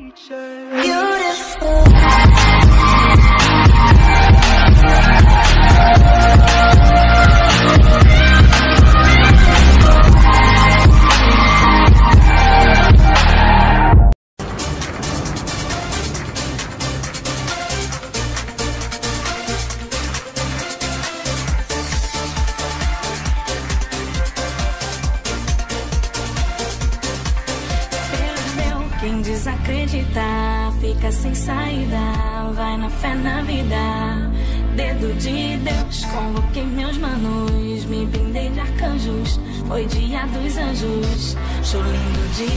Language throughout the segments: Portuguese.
Quem desacreditar fica sem saída, vai na fé na vida. Dedo de Deus, convoquei meus manos, me brindei de arcanjos, foi dia dos anjos, show lindo de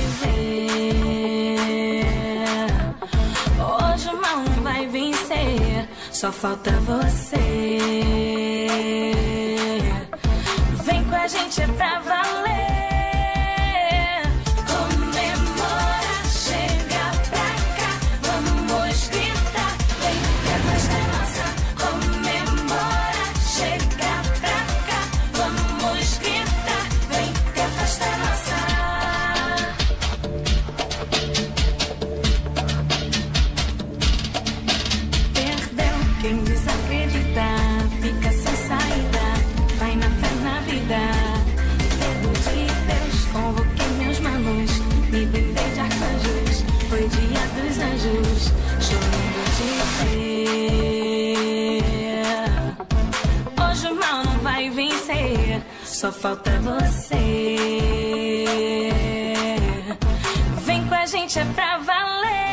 ver. Hoje o mal não vai vencer, só falta você. Vem com a gente, é pra valer. Quem desacreditar fica sem saída, vai na fé na vida. Dedo de Deus, convoquei meus manos, me brindei de arcanjos, foi dia dos anjos, show lindo de ver. Hoje o mal não vai vencer, só falta você. Vem com a gente, é pra valer.